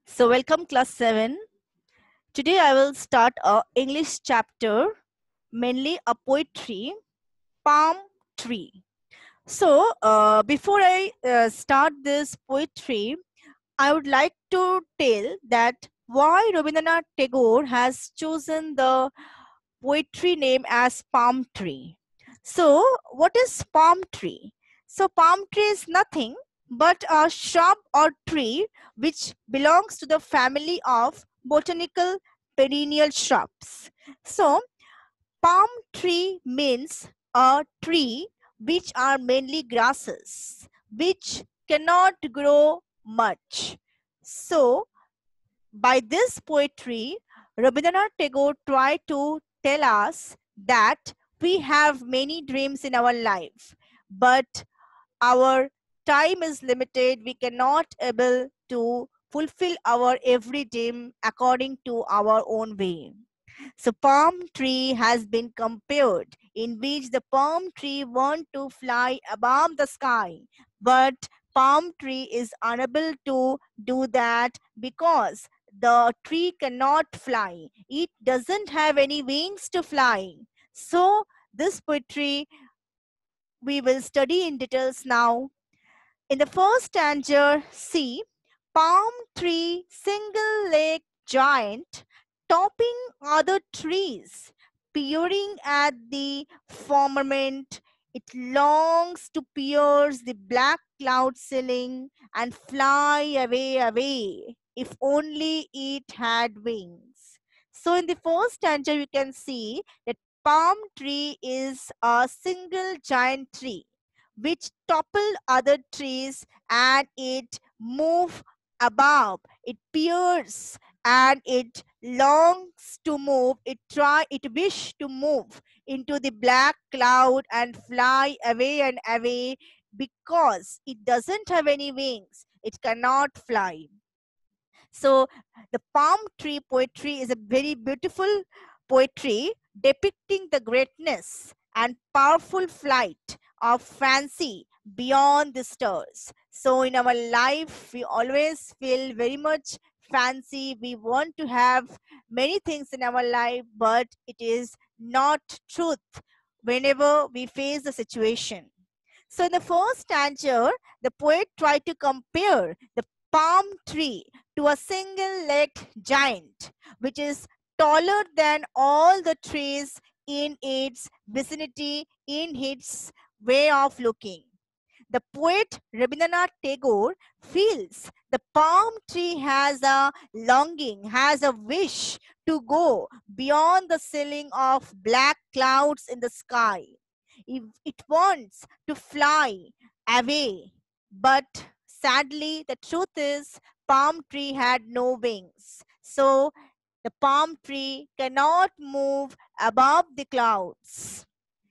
So welcome class 7. Today I will start a English chapter, mainly a poetry, Palm Tree. So before I start this poetry, I would like to tell that why Rabindranath Tagore has chosen the poetry name as palm tree. So, what is palm tree? So, palm tree is nothing but a shrub or tree which belongs to the family of botanical perennial shrubs. So, palm tree means a tree which are mainly grasses, which cannot grow much. So, by this poetry, Rabindranath Tagore tried to tell us that we have many dreams in our life, but our time is limited. We cannot able to fulfill our every dream according to our own way. So palm tree has been compared in which the palm tree want to fly above the sky, but palm tree is unable to do that because the tree cannot fly. It doesn't have any wings to fly. So this poetry we will study in details now. In the first stanza, see palm tree, single leg giant, topping other trees, peering at the firmament. It longs to pierce the black cloud ceiling and fly away, away, if only it had wings. So, in the first stanza, you can see that palm tree is a single giant tree which topple other trees and it move above, it peers and it longs to move, it wish to move into the black cloud and fly away and away because it doesn't have any wings, it cannot fly. So the palm tree poetry is a very beautiful poetry depicting the greatness and powerful flight of fancy beyond the stars. So in our life, we always feel very much fancy. We want to have many things in our life, but it is not truth whenever we face the situation. So in the first stanza, the poet tried to compare the palm tree to a single-legged giant, which is taller than all the trees in its vicinity, in its way of looking. The poet Rabindranath Tagore feels the palm tree has a longing, has a wish to go beyond the ceiling of black clouds in the sky. It wants to fly away, but sadly, the truth is, palm tree had no wings. So the palm tree cannot move above the clouds.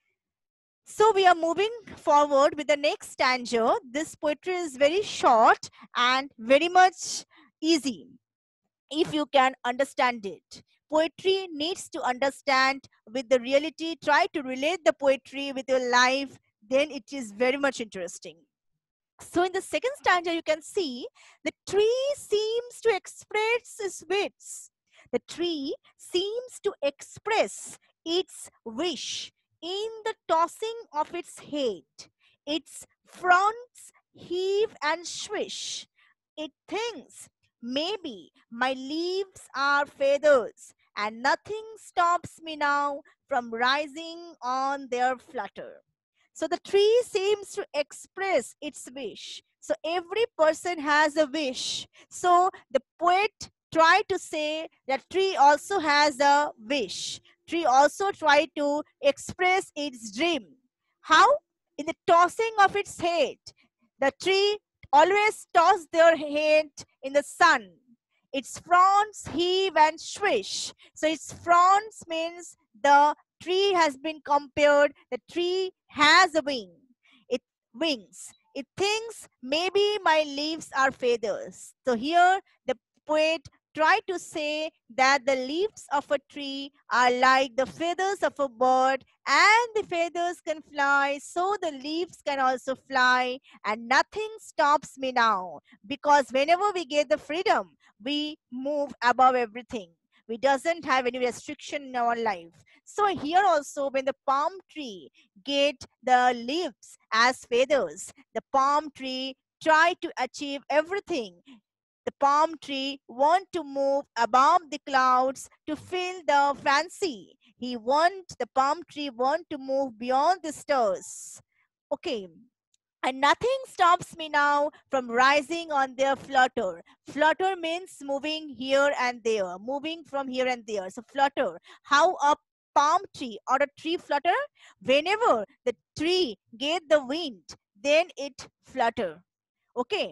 So we are moving forward with the next stanza. This poetry is very short and very much easy if you can understand it. Poetry needs to understand with the reality. Try to relate the poetry with your life, then it is very much interesting. So in the second stanza, you can see the tree seems to express its wits. The tree seems to express its wish in the tossing of its head. Its fronts heave and swish. It thinks, maybe my leaves are feathers, and nothing stops me now from rising on their flutter. So the tree seems to express its wish. So every person has a wish. So the poet tried to say that tree also has a wish. Tree also tried to express its dream. How? In the tossing of its head. The tree always toss their head in the sun. Its fronds heave and swish. So its fronds means the tree has been compared. The tree has a wing. It wings. It thinks maybe my leaves are feathers. So here the poet try to say that the leaves of a tree are like the feathers of a bird, and the feathers can fly, so the leaves can also fly, and nothing stops me now, because whenever we get the freedom, we move above everything. We doesn't have any restriction in our life. So here also, when the palm tree get the leaves as feathers, the palm tree try to achieve everything. The palm tree want to move above the clouds to feel the fancy. The palm tree want to move beyond the stars. Okay. And nothing stops me now from rising on their flutter. Flutter means moving here and there, moving from here and there. So flutter. How a palm tree or a tree flutter? Whenever the tree get the wind, then it flutter. Okay.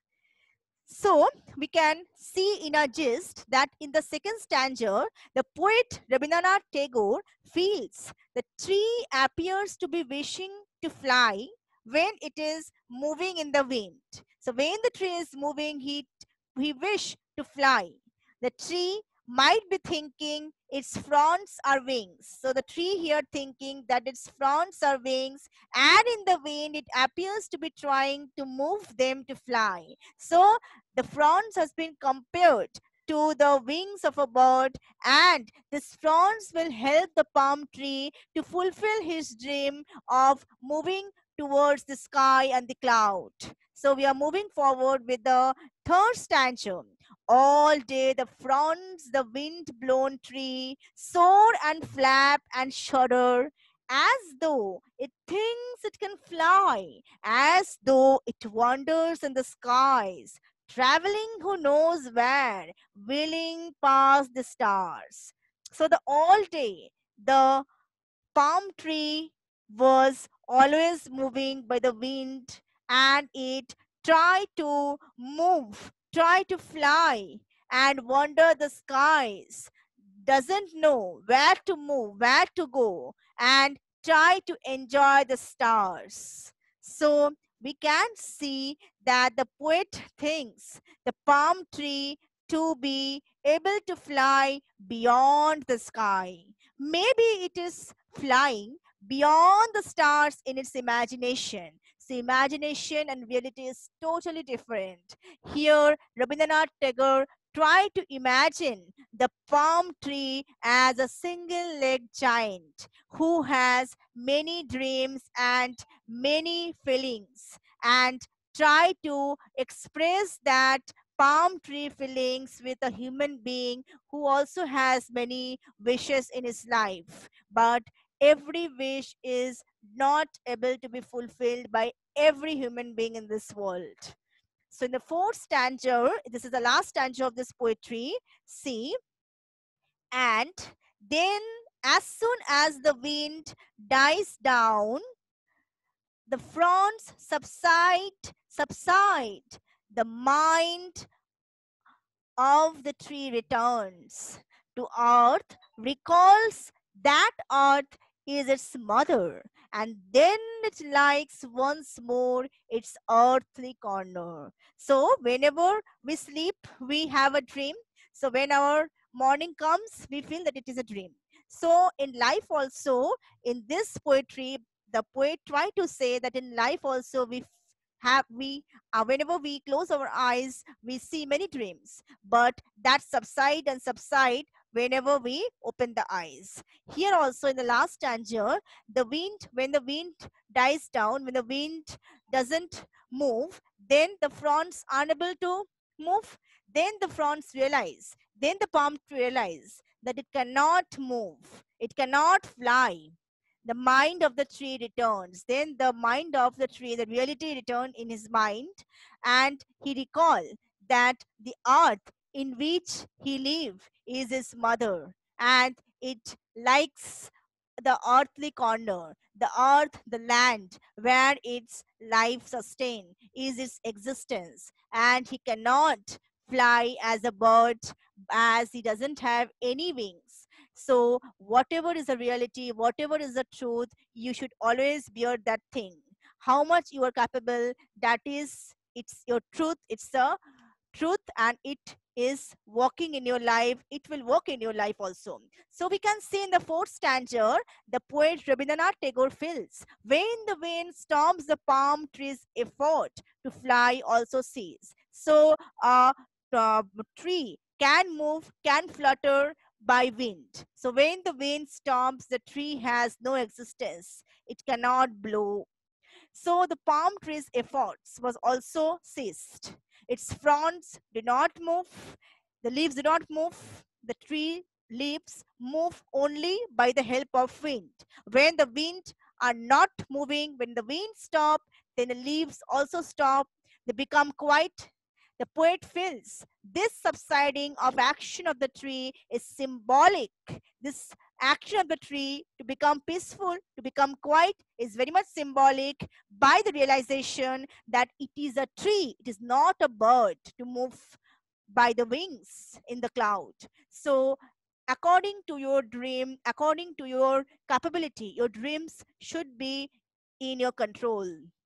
So we can see in a gist that in the second stanza, the poet Rabindranath Tagore feels the tree appears to be wishing to fly when it is moving in the wind. So when the tree is moving, he wish to fly. The tree might be thinking its fronts are wings. So the tree here thinking that its fronts are wings, and in the wind it appears to be trying to move them to fly. So the fronds has been compared to the wings of a bird, and this fronds will help the palm tree to fulfill his dream of moving towards the sky and the cloud. So we are moving forward with the third stanza. All day the fronds, the wind-blown tree, soar and flap and shudder, as though it thinks it can fly, as though it wanders in the skies, traveling who knows where, wheeling past the stars. So the all day, the palm tree was always moving by the wind, and it tried to move, try to fly and wander the skies, doesn't know where to move, where to go, and try to enjoy the stars. So we can see that the poet thinks the palm tree to be able to fly beyond the sky. Maybe it is flying beyond the stars in its imagination. So imagination and reality is totally different. Here, Rabindranath Tagore tried to imagine the palm tree as a single-legged giant who has many dreams and many feelings, and try to express that palm tree feelings with a human being who also has many wishes in his life, but every wish is not able to be fulfilled by every human being in this world. So in the fourth stanza, this is the last stanza of this poetry, see, and then as soon as the wind dies down, the fronts subside, the mind of the tree returns to earth, recalls that earth is its mother, and then it likes once more its earthly corner. So whenever we sleep, we have a dream. So when our morning comes, we feel that it is a dream. So in life also, in this poetry, the poet tried to say that in life also we whenever we close our eyes, we see many dreams, but that subside and subside whenever we open the eyes. Here also in the last stanza, when the wind dies down, when the wind doesn't move, then the fronts are unable to move. Then the fronts realize, then the palm realize that it cannot move, it cannot fly. The mind of the tree returns. Then the mind of the tree, the reality returned in his mind, and he recalled that the earth in which he lived is his mother, and it likes the earthly corner, the earth, the land where its life sustained is its existence, and he cannot fly as a bird as he doesn't have any wings. So whatever is the reality, whatever is the truth, you should always bear that thing. How much you are capable, that is, it's your truth, it's the truth, and it is working in your life, it will work in your life also. So we can see in the fourth stanza, the poet Rabindranath Tagore feels, when the wind storms the palm tree's effort to fly also cease. So a tree can move, can flutter by wind. So when the wind storms, the tree has no existence. It cannot blow. So the palm tree's efforts was also ceased. Its fronds do not move, the leaves do not move, the tree leaves move only by the help of wind. When the wind are not moving, when the wind stop, then the leaves also stop, they become quiet. The poet feels this subsiding of action of the tree is symbolic. This action of the tree to become peaceful, to become quiet, is very much symbolic by the realization that it is a tree, it is not a bird to move by the wings in the cloud. So, according to your dream, according to your capability, your dreams should be in your control.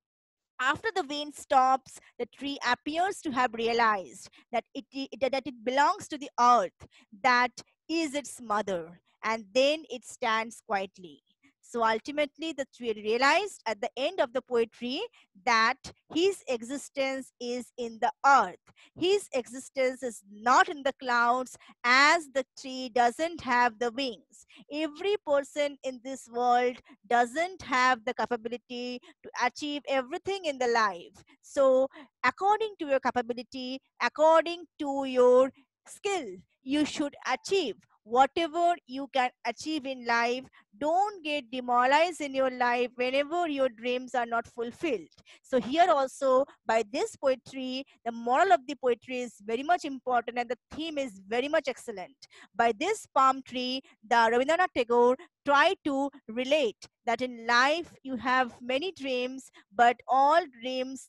After the wind stops, the tree appears to have realized that that it belongs to the earth, that is its mother, and then it stands quietly. So ultimately, the tree realized at the end of the poetry that his existence is in the earth. His existence is not in the clouds, as the tree doesn't have the wings. Every person in this world doesn't have the capability to achieve everything in the life. So, according to your capability, according to your skill, you should achieve whatever you can achieve in life. Don't get demoralized in your life whenever your dreams are not fulfilled. So here also, by this poetry, the moral of the poetry is very much important and the theme is very much excellent. By this palm tree, the Rabindranath Tagore tried to relate that in life you have many dreams, but all dreams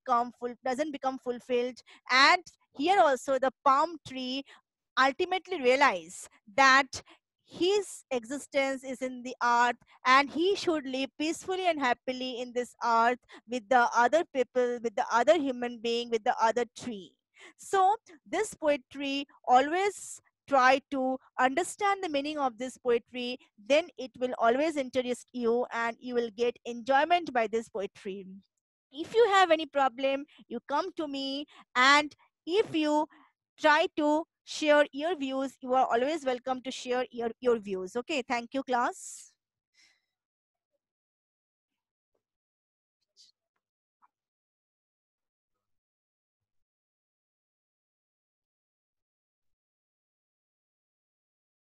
doesn't become fulfilled. And here also the palm tree ultimately realize that his existence is in the earth and he should live peacefully and happily in this earth with the other people, with the other human being, with the other tree. So this poetry always try to understand the meaning of this poetry, then it will always interest you and you will get enjoyment by this poetry. If you have any problem, you come to me, and if you try to share your views, you are always welcome to share your views. Okay, thank you, class.